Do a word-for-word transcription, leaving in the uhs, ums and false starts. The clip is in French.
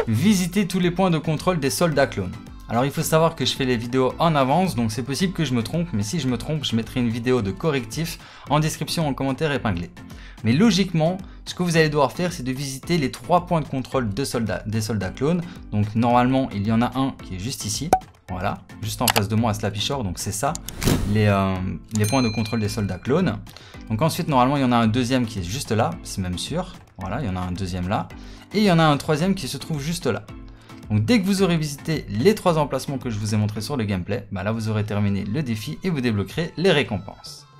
visiter tous les points de contrôle des soldats clones. Alors il faut savoir que je fais les vidéos en avance, donc c'est possible que je me trompe, mais si je me trompe, je mettrai une vidéo de correctif en description, en commentaire épinglé. Mais logiquement, ce que vous allez devoir faire, c'est de visiter les trois points de contrôle de soldats, des soldats clones. Donc normalement, il y en a un qui est juste ici, voilà, juste en face de moi à Slappy-Shore, donc c'est ça, les, euh, les points de contrôle des soldats clones. Donc ensuite, normalement, il y en a un deuxième qui est juste là, c'est même sûr, voilà, il y en a un deuxième là, et il y en a un troisième qui se trouve juste là. Donc dès que vous aurez visité les trois emplacements que je vous ai montrés sur le gameplay, bah là vous aurez terminé le défi et vous débloquerez les récompenses.